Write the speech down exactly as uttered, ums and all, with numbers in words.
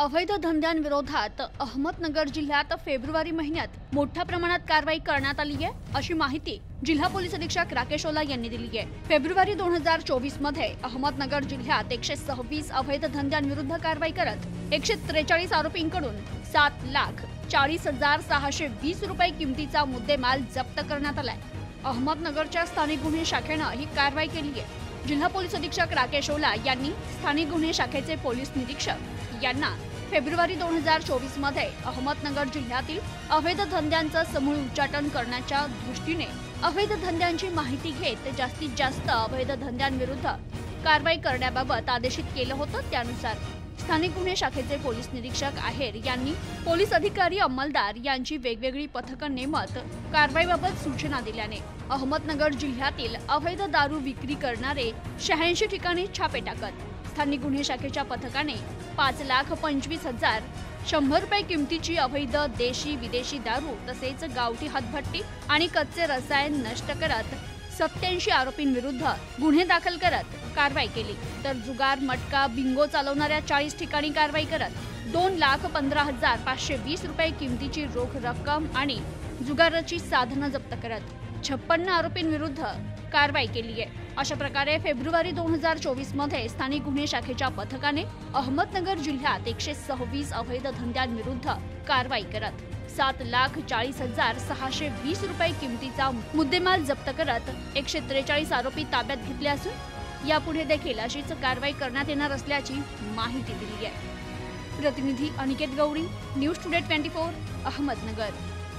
अवैध धंद्यांविरोधात अहमदनगर जिल्ह्यात फेब्रुवारी महिन्यात मोठ्या प्रमाणात कारवाई करण्यात आली आहे, अशी माहिती जिल्हा पोलीस अधीक्षक राकेश ओला यांनी दिली आहे। फेब्रुवारी दोन हजार चोवीस मध्ये अहमदनगर जिल्ह्यात एकशे सव्वीस अवैध धंद्यांविरुद्ध कारवाई करत एकशे त्रेचाळीस आरोपींकडून सात लाख चाळीस हजार सहाशे वीस रुपये किमतीचा मुद्देमाल जप्त करण्यात आलाय। अहमदनगरच्या स्थानिक गुन्हे शाखेनं ही कारवाई केली आहे। जिल्हा पोलीस अधीक्षक राकेश ओला यांनी स्थानिक गुन्हे शाखेचे पोलीस निरीक्षक यांना फेब्रुवारी दोन हजार चोवीस मध्ये अहमदनगर जिल्ह्यातील अवैध धंद्यांचं समूळ उच्चाटन करण्याच्या दृष्टीने अवैध धंद्यांची माहिती घेत जास्तीत जास्त अवैध धंद्यांविरुद्ध कारवाई करण्याबाबत आदेशित केलं होतं। त्यानुसार स्थानिक गुन्हे शाखेचे पोलीस निरीक्षक आहेर यांनी पोलीस अधिकारी अंमलदार यांची वेगवेगळी पथकं नेमत कारवाईबाबत सूचना दिल्याने अहमदनगर जिल्ह्यातील अवैध दारू विक्री करणारे शहाऐंशी ठिकाणी छापे टाकत स्थानिक गुन्हे शाखेच्या पथकाने पाच लाख पंचवीस हजार शंभर रुपये किमतीची अवैध देशी विदेशी दारू तसेच गावठी हातभट्टी आणि कच्चे रसायन नष्ट करत सत्याऐंशी आरोपींविरुद्ध गुन्हे दाखल करत कारवाई केली। तर जुगार मटका बिंगो चालवणाऱ्या चाळीस ठिकाणी कारवाई करत दोन लाख पंधरा हजार पाचशे वीस रुपये किमतीची रोख रक्कम आणि जुगाराची साधनं जप्त करत छप्पन्न आरोपींविरुद्ध कारवाई केली आहे। अशा प्रकारे फेब्रुवारी दोन हजार चोवीस मध्ये स्थानिक गुन्हे शाखेच्या पथकाने अहमदनगर जिल्ह्यात एकशे सव्वीस अवैध धंद्यांविरुद्ध कारवाई करत सात लाख चाळीस हजार सहाशे वीस रुपये किमतीचा मुद्देमाल जप्त करत एकशे त्रेचाळीस आरोपी ताब्यात घेतले असून यापुढे देखील अशीच कारवाई करण्यात येणार असल्याची माहिती दिली आहे। प्रतिनिधी अनिकेत गौरी, न्यूज टुडे चोवीस अहमदनगर।